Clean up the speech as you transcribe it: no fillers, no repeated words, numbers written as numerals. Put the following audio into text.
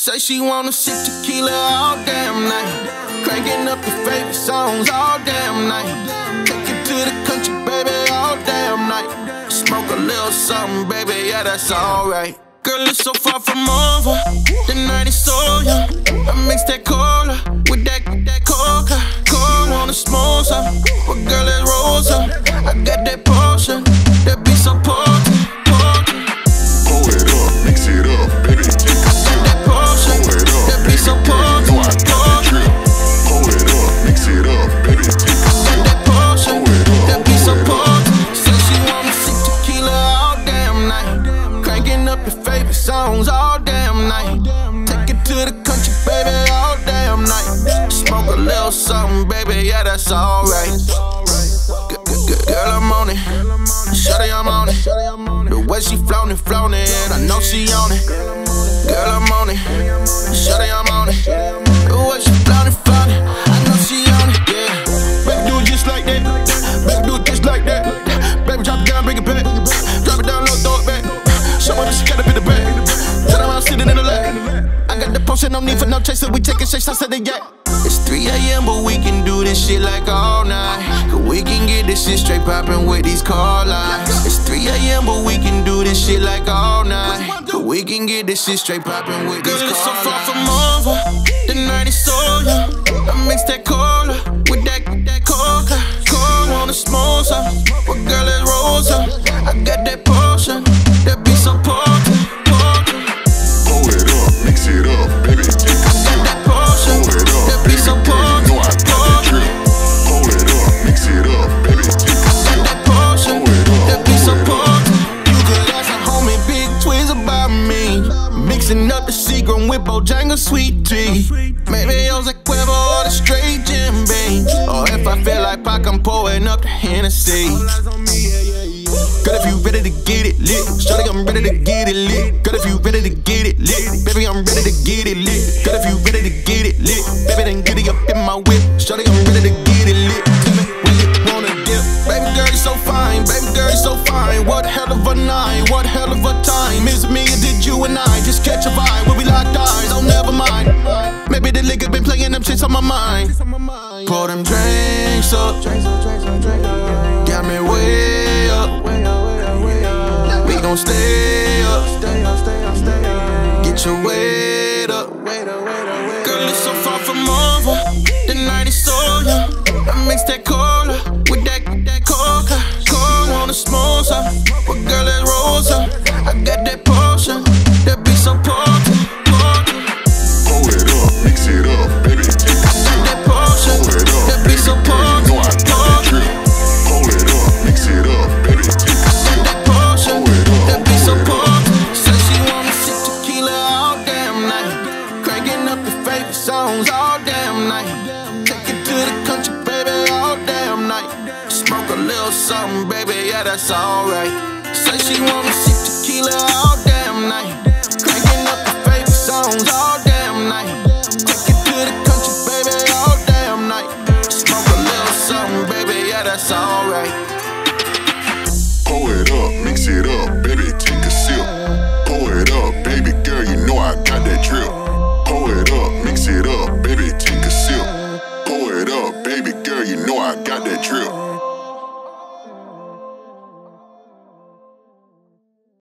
Say she wanna sip tequila all damn night. Cranking up your favorite songs all damn night. Take it to the country, baby, all damn night. Smoke a little something, baby, yeah, that's alright. Girl, it's so far from over. The night is so young. I mix that cola with that coca. Cold wanna smoke some, but girl, it's Rosa. I got that potion, that be so potent. Pour it up, mix it up, baby, take a sip. That potion, pour it up, that be so potent. know I got that drip. Pour it up, mix it up, baby, take a sip. That potion, pour it up, that be so potent. Say she wanna sip tequila all damn night. Cranking up your favorite songs all damn night. Take it to the country, baby, all damn night. Smoke a little something, baby, yeah, that's alright. Girl, I'm on it. Shawty, I'm on it. The way she flown it, I know she on it. Girl, I'm on it. Shawty, I'm on it. The way she flown it, I know she on it. Yeah. Baby, do it just like that. Baby, do it just like that. Baby, drop it down, bring it back. Drop it down low, throw it back. Show me she got up in the back. Tell her I'm sitting in the lap. I got the potion, no need for no chaser. We taking shakes, I said they yak. It's 3 a.m., but we can do this shit like all night. Cause we can get this shit straight poppin' with these call lines. It's 3 a.m., but we can do this shit like all night. Cause we can get this shit straight poppin' with these call lines. Girl, it's so far from over. The night is so young. I mix that cola with that coca. Cold wanna smoke some, but girl, it's Rosa. I got that potion, that be so potent. Pour it up, mix it up, baby, take a sip. That potion, pour it up, that be so potent. know I got that drip. Pour it up, mix it up, baby, take a sip. That potion, pour it up, that be so potent. You could ask a homie Big Twins about me. Mixing up the Seagram with Bojangles sweet tea. Maybe Jose Cuervo or the straight Jim Beam. Or if I feel like Pac, I'm pouring up the Hennessy. Girl, if you ready to get it lit, shawty, I'm ready to get it lit. Girl, if you ready to get it lit, baby, I'm ready to get it lit. Girl, if you ready to get it lit, baby, then get it up in my whip. Shawty, I'm ready to get it lit. Tell me when you wanna dip. Baby girl, you're so fine, baby girl, you're so fine. What hell of a night, what hell of a time. Is it me or did you and I just catch a vibe when we locked eyes? Oh, never mind. Maybe the liquor been playing them shits on my mind. Pour them drinks up, got me way up. We gon' stay up, get your weight up. Girl, it's so far from over. The night is so young. I mix that cola with that coca. Cold wanna smoke some, but girl, it's Rosa. I got that potion, that be so potent. Pour it up, mix it up, baby, take a sip. That potion, pour it up, that be so potent. know I got that drip. Pour it up, mix it up, baby, take a sip. That potion, pour it up, that be so potent. Say she wanna sip tequila all damn night. Cranking up your favorite songs all damn night. Take it to the country, baby, all damn night. Smoke a little something, baby, yeah, that's alright. Say she wanna sip tequila all